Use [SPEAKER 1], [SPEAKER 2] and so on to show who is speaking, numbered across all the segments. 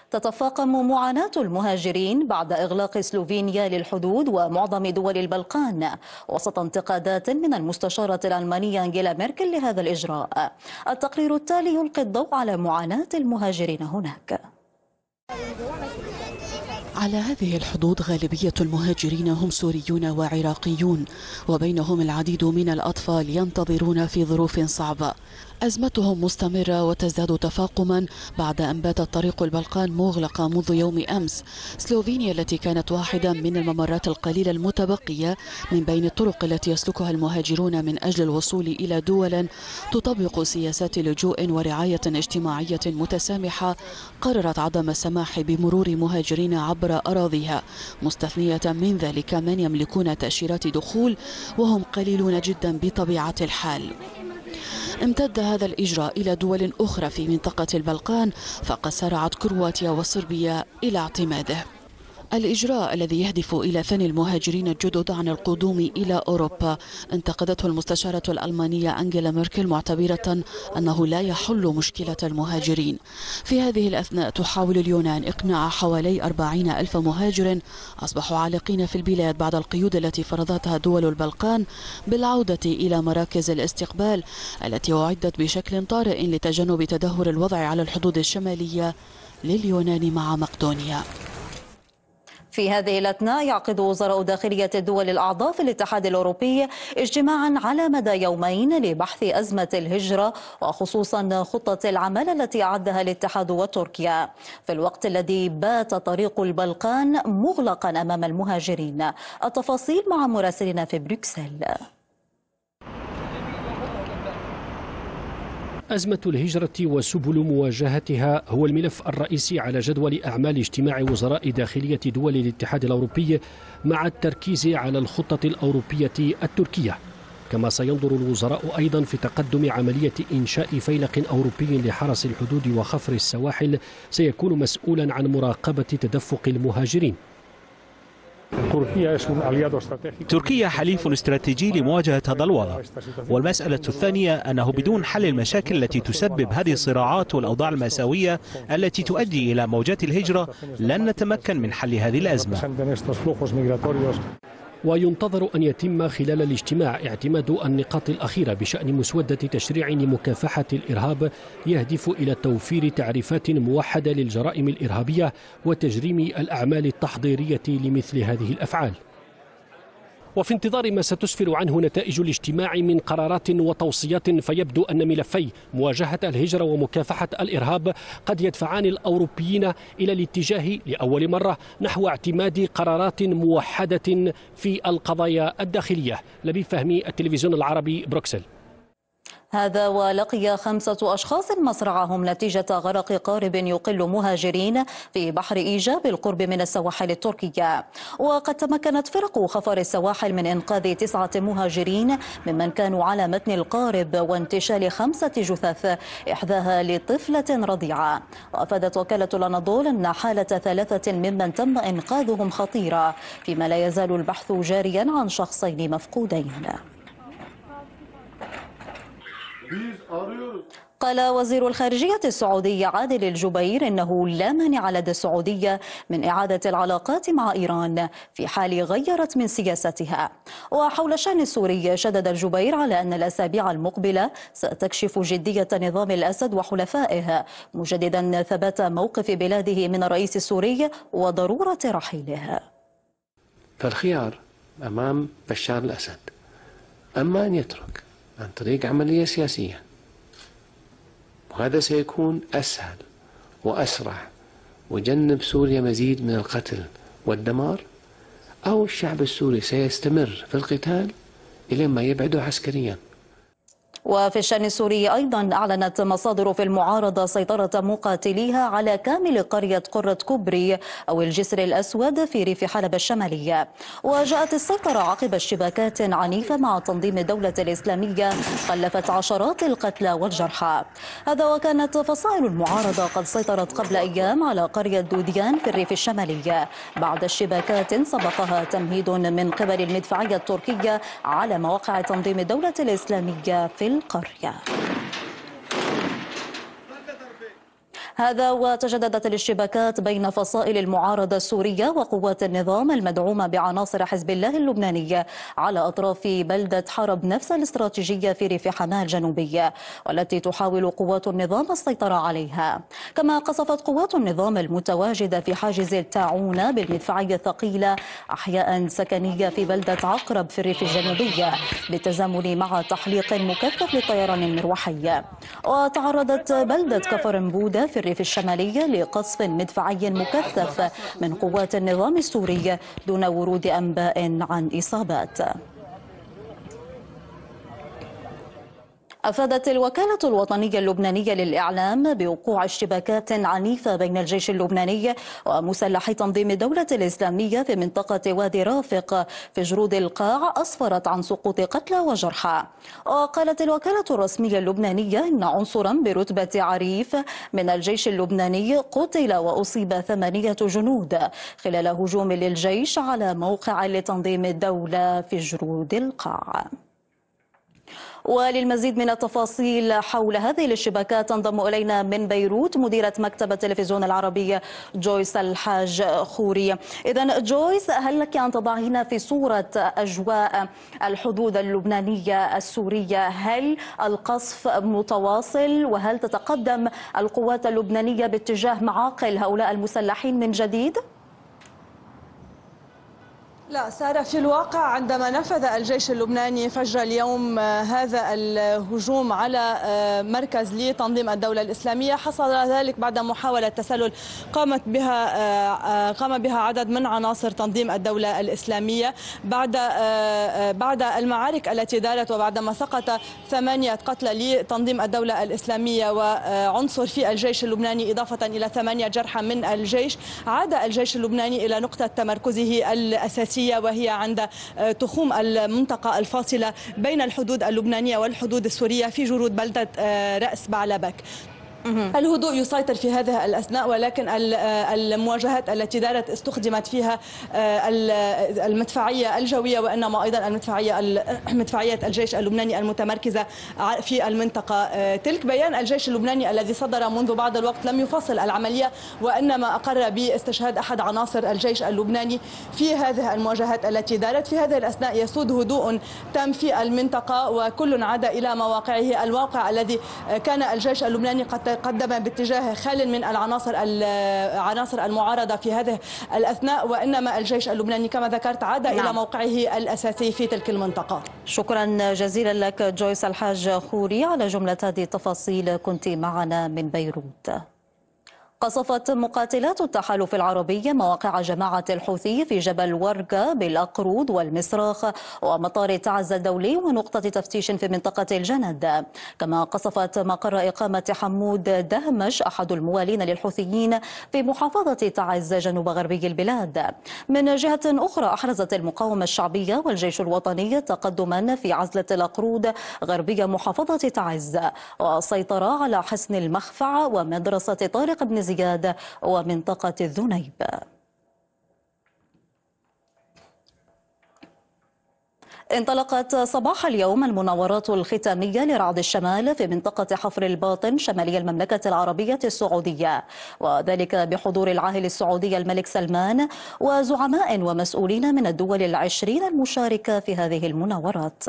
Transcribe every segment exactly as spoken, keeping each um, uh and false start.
[SPEAKER 1] تتفاقم معاناة المهاجرين بعد إغلاق سلوفينيا للحدود ومعظم دول البلقان وسط انتقادات من المستشارة الألمانية أنجيلا ميركل لهذا الإجراء. التقرير التالي يلقي الضوء على معاناة المهاجرين هناك.
[SPEAKER 2] على هذه الحدود غالبية المهاجرين هم سوريون وعراقيون، وبينهم العديد من الأطفال ينتظرون في ظروف صعبة. أزمتهم مستمرة وتزداد تفاقما بعد أن بات طريق البلقان مغلقة منذ يوم أمس. سلوفينيا التي كانت واحدة من الممرات القليلة المتبقية من بين الطرق التي يسلكها المهاجرون من أجل الوصول إلى دول تطبق سياسات لجوء ورعاية اجتماعية متسامحة، قررت عدم السماح بمرور مهاجرين عبر أراضيها، مستثنية من ذلك من يملكون تأشيرات دخول وهم قليلون جدا بطبيعة الحال. امتد هذا الإجراء إلى دول أخرى في منطقة البلقان، فقد سارعت كرواتيا وصربيا إلى اعتماده. الإجراء الذي يهدف إلى ثني المهاجرين الجدد عن القدوم إلى أوروبا انتقدته المستشارة الألمانية أنجيلا ميركل، معتبرة أنه لا يحل مشكلة المهاجرين. في هذه الأثناء تحاول اليونان إقناع حوالي أربعين ألف مهاجر أصبحوا عالقين في البلاد بعد القيود التي فرضتها دول البلقان بالعودة إلى مراكز الاستقبال التي أعدت بشكل طارئ لتجنب تدهور الوضع على الحدود الشمالية لليونان مع مقدونيا.
[SPEAKER 1] في هذه الأثناء يعقد وزراء داخلية الدول الأعضاء في الاتحاد الأوروبي اجتماعا على مدى يومين لبحث أزمة الهجرة وخصوصا خطة العمل التي أعدها الاتحاد وتركيا، في الوقت الذي بات طريق البلقان مغلقا أمام المهاجرين. التفاصيل مع مراسلنا في بروكسل.
[SPEAKER 3] أزمة الهجرة وسبل مواجهتها هو الملف الرئيسي على جدول أعمال اجتماع وزراء داخلية دول الاتحاد الأوروبي، مع التركيز على الخطة الأوروبية التركية. كما سينظر الوزراء أيضا في تقدم عملية إنشاء فيلق أوروبي لحرس الحدود وخفر السواحل سيكون مسؤولا عن مراقبة تدفق المهاجرين.
[SPEAKER 4] تركيا حليف استراتيجي لمواجهة هذا الوضع، والمسألة الثانية أنه بدون حل المشاكل التي تسبب هذه الصراعات والأوضاع المأساوية التي تؤدي إلى موجات الهجرة لن نتمكن من حل هذه الأزمة.
[SPEAKER 3] وينتظر أن يتم خلال الاجتماع اعتماد النقاط الأخيرة بشأن مسودة تشريع لمكافحة الإرهاب يهدف إلى توفير تعريفات موحدة للجرائم الإرهابية وتجريم الأعمال التحضيرية لمثل هذه الأفعال. وفي انتظار ما ستسفر عنه نتائج الاجتماع من قرارات وتوصيات، فيبدو أن ملفي مواجهة الهجرة ومكافحة الإرهاب قد يدفعان الأوروبيين إلى الاتجاه لأول مرة نحو اعتماد قرارات موحدة في القضايا الداخلية. لبيب فهمي، التلفزيون العربي، بروكسل.
[SPEAKER 1] هذا ولقي خمسة أشخاص مصرعهم نتيجة غرق قارب يقل مهاجرين في بحر إيجا بالقرب من السواحل التركية. وقد تمكنت فرق خفر السواحل من إنقاذ تسعة مهاجرين ممن كانوا على متن القارب وانتشال خمسة جثث، إحداها لطفلة رضيعة. وأفادت وكالة الأناضول أن حالة ثلاثة ممن تم إنقاذهم خطيرة، فيما لا يزال البحث جاريا عن شخصين مفقودين. قال وزير الخارجية السعودي عادل الجبير إنه لا مانع لدى السعودية من إعادة العلاقات مع إيران في حال غيرت من سياستها. وحول الشأن السوري شدد الجبير على أن الأسابيع المقبلة ستكشف جدية نظام الأسد وحلفائه، مجددا ثبات موقف بلاده من الرئيس السوري وضرورة رحيله.
[SPEAKER 5] فالخيار أمام بشار الأسد أما أن يترك عن طريق عملية سياسية، وهذا سيكون أسهل وأسرع وجنب سوريا مزيد من القتل والدمار، أو الشعب السوري سيستمر في القتال إلى ما يبعده عسكريا.
[SPEAKER 1] وفي الشأن السوري أيضا أعلنت مصادر في المعارضة سيطرة مقاتليها على كامل قرية قرة كوبري أو الجسر الأسود في ريف حلب الشمالية. وجاءت السيطرة عقب اشتباكات عنيفة مع تنظيم الدولة الإسلامية خلفت عشرات القتلى والجرحى. هذا وكانت فصائل المعارضة قد سيطرت قبل أيام على قرية دوديان في الريف الشمالي بعد اشتباكات سبقها تمهيد من قبل المدفعية التركية على مواقع تنظيم الدولة الإسلامية في القرية. هذا وتجددت الاشتباكات بين فصائل المعارضة السورية وقوات النظام المدعومة بعناصر حزب الله اللبناني على أطراف بلدة حرب نفس الاستراتيجية في ريف حماة الجنوبية، والتي تحاول قوات النظام السيطرة عليها. كما قصفت قوات النظام المتواجدة في حاجز التاعون بالمدفعية الثقيلة أحياء سكنية في بلدة عقرب في الريف الجنوبي بالتزامن مع تحليق مكثف للطيران المروحي. وتعرضت بلدة كفر مبودة في الريف الشمالي لقصف مدفعي مكثف من قوات النظام السوري دون ورود أنباء عن إصابات. أفادت الوكالة الوطنية اللبنانية للإعلام بوقوع اشتباكات عنيفة بين الجيش اللبناني ومسلحي تنظيم الدولة الإسلامية في منطقة وادي رافق في جرود القاع أسفرت عن سقوط قتلى وجرحى. وقالت الوكالة الرسمية اللبنانية إن عنصرا برتبة عريف من الجيش اللبناني قتل وأصيب ثمانية جنود خلال هجوم للجيش على موقع لتنظيم الدولة في جرود القاع. وللمزيد من التفاصيل حول هذه الاشتباكات تنضم إلينا من بيروت مديرة مكتب التلفزيون العربي جويس الحاج خوري. إذن جويس، هل لك أن تضعينا في صورة أجواء الحدود اللبنانية السورية؟ هل القصف متواصل وهل تتقدم القوات اللبنانية باتجاه معاقل هؤلاء المسلحين من جديد؟
[SPEAKER 6] لا سارة، في الواقع عندما نفذ الجيش اللبناني فجر اليوم هذا الهجوم على مركز لتنظيم الدولة الإسلامية، حصل ذلك بعد محاولة تسلل قامت بها قام بها عدد من عناصر تنظيم الدولة الإسلامية بعد بعد المعارك التي دارت، وبعدما سقط ثمانية قتلى لتنظيم الدولة الإسلامية وعنصر في الجيش اللبناني إضافة إلى ثمانية جرحى من الجيش. عاد الجيش اللبناني إلى نقطة تمركزه الأساسية، وهي عند تخوم المنطقة الفاصلة بين الحدود اللبنانية والحدود السورية في جرود بلدة رأس بعلبك. الهدوء يسيطر في هذه الأثناء، ولكن المواجهات التي دارت استخدمت فيها المدفعية الجوية وإنما أيضا المدفعية مدفعية الجيش اللبناني المتمركزة في المنطقة تلك. بيان الجيش اللبناني الذي صدر منذ بعض الوقت لم يفصل العملية، وإنما أقر باستشهاد أحد عناصر الجيش اللبناني في هذه المواجهات التي دارت. في هذه الأثناء يسود هدوء تام في المنطقة وكل عاد إلى مواقعه. الواقع الذي كان الجيش اللبناني قد قدم باتجاه خال من العناصر عناصر المعارضة في هذه الأثناء، وإنما الجيش اللبناني كما ذكرت عاد نعم. إلى موقعه الأساسي في تلك المنطقة.
[SPEAKER 1] شكرا جزيلا لك جويس الحاج خوري على جملة هذه التفاصيل، كنت معنا من بيروت. قصفت مقاتلات التحالف العربي مواقع جماعة الحوثي في جبل ورقة بالأقرود والمصراخ ومطار تعز الدولي ونقطة تفتيش في منطقة الجند. كما قصفت مقر إقامة حمود دهمش أحد الموالين للحوثيين في محافظة تعز جنوب غربي البلاد. من جهة أخرى أحرزت المقاومة الشعبية والجيش الوطني تقدما في عزلة الأقرود غربي محافظة تعز، وسيطر على حصن المخفع ومدرسة طارق بن زياد ومنطقة الذنيب. انطلقت صباح اليوم المناورات الختامية لرعد الشمال في منطقة حفر الباطن شمالي المملكة العربية السعودية، وذلك بحضور العاهل السعودي الملك سلمان وزعماء ومسؤولين من الدول العشرين المشاركة في هذه المناورات.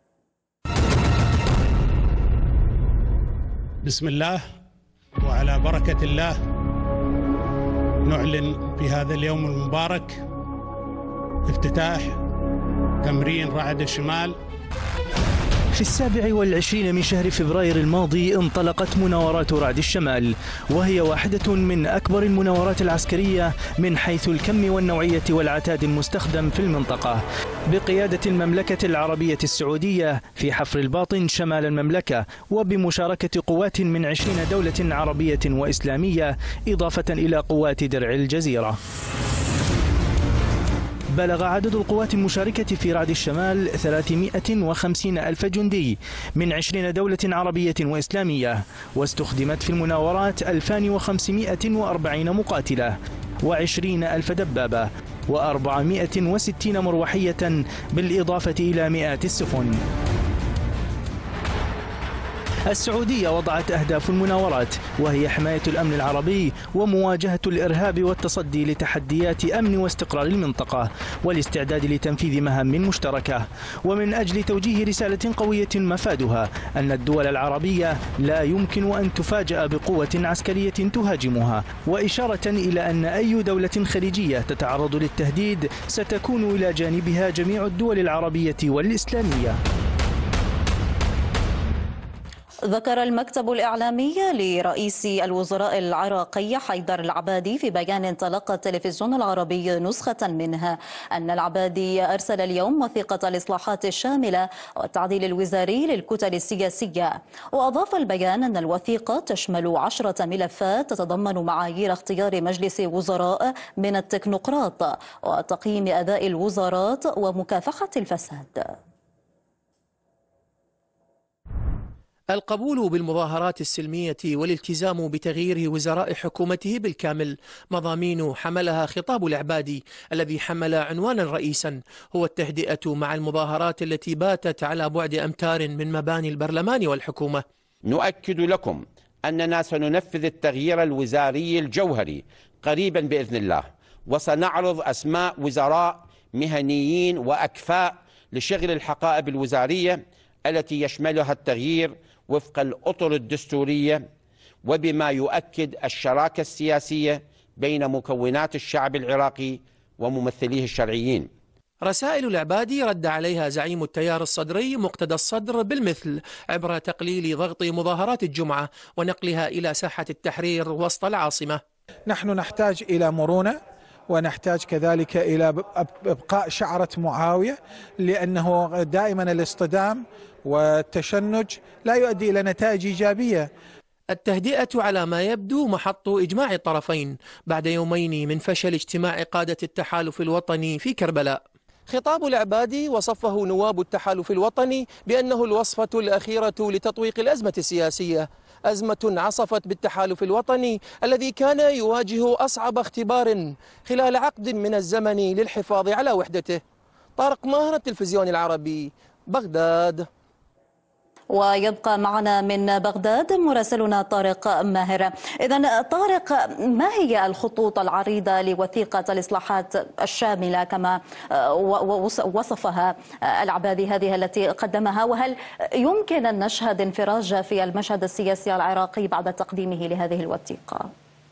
[SPEAKER 7] بسم الله وعلى بركة الله نعلن في هذا اليوم المبارك افتتاح تمرين رعد الشمال.
[SPEAKER 8] في السابع والعشرين من شهر فبراير الماضي انطلقت مناورات رعد الشمال، وهي واحدة من أكبر المناورات العسكرية من حيث الكم والنوعية والعتاد المستخدم في المنطقة، بقيادة المملكة العربية السعودية في حفر الباطن شمال المملكة، وبمشاركة قوات من عشرين دولة عربية وإسلامية إضافة إلى قوات درع الجزيرة. بلغ عدد القوات المشاركة في رعد الشمال ثلاثمائة وخمسين ألف جندي من عشرين دولة عربية وإسلامية، واستخدمت في المناورات ألفان وخمسمائة وأربعين مقاتلة وعشرين ألف دبابة وأربعمائة وستين مروحية بالإضافة إلى مئات السفن. السعودية وضعت أهداف المناورات، وهي حماية الأمن العربي ومواجهة الإرهاب والتصدي لتحديات أمن واستقرار المنطقة والاستعداد لتنفيذ مهام مشتركة، ومن أجل توجيه رسالة قوية مفادها أن الدول العربية لا يمكن أن تفاجأ بقوة عسكرية تهاجمها، وإشارة إلى أن أي دولة خليجية تتعرض للتهديد ستكون إلى جانبها جميع الدول العربية والإسلامية.
[SPEAKER 1] ذكر المكتب الإعلامي لرئيس الوزراء العراقي حيدر العبادي في بيان تلقى التلفزيون العربي نسخة منه أن العبادي أرسل اليوم وثيقة الإصلاحات الشاملة والتعديل الوزاري للكتل السياسية. وأضاف البيان أن الوثيقة تشمل عشرة ملفات تتضمن معايير اختيار مجلس وزراء من التكنوقراط وتقييم أداء الوزارات ومكافحة الفساد.
[SPEAKER 9] القبول بالمظاهرات السلمية والالتزام بتغيير وزراء حكومته بالكامل مضامين حملها خطاب العبادي الذي حمل عنوانا رئيسا هو التهدئة مع المظاهرات التي باتت على بعد أمتار من مباني البرلمان والحكومة.
[SPEAKER 10] نؤكد لكم أننا سننفذ التغيير الوزاري الجوهري قريبا بإذن الله، وسنعرض أسماء وزراء مهنيين وأكفاء لشغل الحقائب الوزارية التي يشملها التغيير وفق الأطر الدستورية وبما يؤكد الشراكة السياسية بين مكونات الشعب العراقي وممثليه الشرعيين.
[SPEAKER 9] رسائل العبادي رد عليها زعيم التيار الصدري مقتدى الصدر بالمثل عبر تقليل ضغط مظاهرات الجمعة ونقلها إلى ساحة التحرير وسط العاصمة.
[SPEAKER 11] نحن نحتاج إلى مرونة، ونحتاج كذلك إلى إبقاء شعرة معاوية، لأنه دائما الاصطدام والتشنج لا يؤدي إلى نتائج إيجابية.
[SPEAKER 9] التهدئة على ما يبدو محط إجماع الطرفين بعد يومين من فشل اجتماع قادة التحالف الوطني في كربلاء. خطاب العبادي وصفه نواب التحالف الوطني بأنه الوصفة الأخيرة لتطويق الأزمة السياسية، أزمة عصفت بالتحالف الوطني الذي كان يواجه أصعب اختبار خلال عقد من الزمن للحفاظ على وحدته. طارق ماهر، التلفزيون العربي، بغداد.
[SPEAKER 1] ويبقى معنا من بغداد مراسلنا طارق ماهر. إذن طارق، ما هي الخطوط العريضة لوثيقة الإصلاحات الشاملة كما وصفها العبادي هذه التي قدمها، وهل يمكن أن نشهد انفراج في المشهد السياسي العراقي بعد تقديمه لهذه الوثيقة؟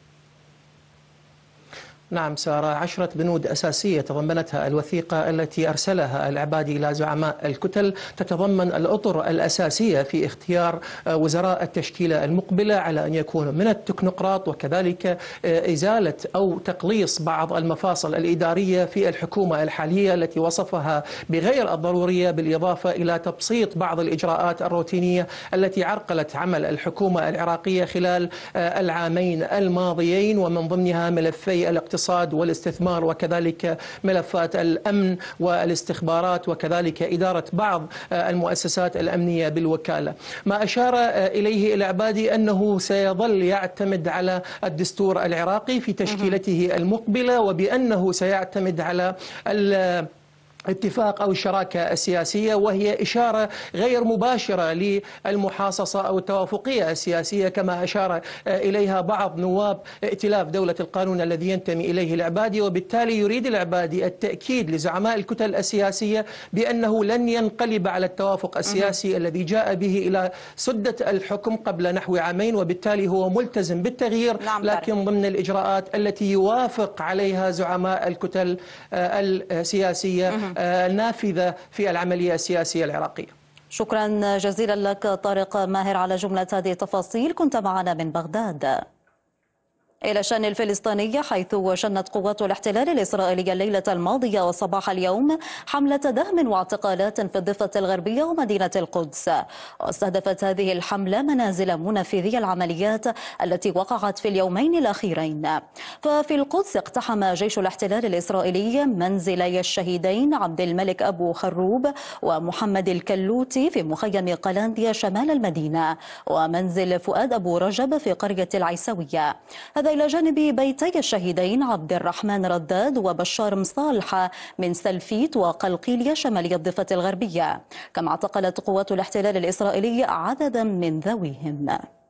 [SPEAKER 9] نعم سارة، عشرة بنود أساسية تضمنتها الوثيقة التي أرسلها العبادي إلى زعماء الكتل، تتضمن الأطر الأساسية في اختيار وزراء التشكيلة المقبلة على أن يكونوا من التكنوقراط، وكذلك إزالة أو تقليص بعض المفاصل الإدارية في الحكومة الحالية التي وصفها بغير الضرورية، بالإضافة إلى تبسيط بعض الإجراءات الروتينية التي عرقلت عمل الحكومة العراقية خلال العامين الماضيين، ومن ضمنها ملفي الاقتصاد والاستثمار وكذلك ملفات الأمن والاستخبارات وكذلك إدارة بعض المؤسسات الأمنية بالوكالة. ما أشار إليه العبادي أنه سيظل يعتمد على الدستور العراقي في تشكيلته المقبلة، وبأنه سيعتمد على ال اتفاق أو الشراكة السياسية، وهي إشارة غير مباشرة للمحاصصة أو التوافقية السياسية كما أشار إليها بعض نواب ائتلاف دولة القانون الذي ينتمي إليه العبادي. وبالتالي يريد العبادي التأكيد لزعماء الكتل السياسية بأنه لن ينقلب على التوافق السياسي الذي جاء به إلى سدة الحكم قبل نحو عامين، وبالتالي هو ملتزم بالتغيير لكن ضمن الإجراءات التي يوافق عليها زعماء الكتل السياسية النافذة في العملية السياسية العراقية.
[SPEAKER 1] شكرا جزيلا لك طارق ماهر على جملة هذه التفاصيل، كنت معنا من بغداد. إلى الشأن الفلسطيني، حيث شنت قوات الاحتلال الإسرائيلي الليلة الماضية وصباح اليوم حملة دهم واعتقالات في الضفة الغربية ومدينة القدس. واستهدفت هذه الحملة منازل منفذي العمليات التي وقعت في اليومين الأخيرين. ففي القدس اقتحم جيش الاحتلال الإسرائيلي منزلي الشهيدين عبد الملك أبو خروب ومحمد الكلوتي في مخيم قلانديا شمال المدينة، ومنزل فؤاد أبو رجب في قرية العيسوية. هذا هذا إلى جانب بيتي الشهيدين عبد الرحمن رداد وبشار مصالح من سلفيت وقلقيلية شمالية الضفة الغربية. كما اعتقلت قوات الاحتلال الإسرائيلي عددا من ذويهم.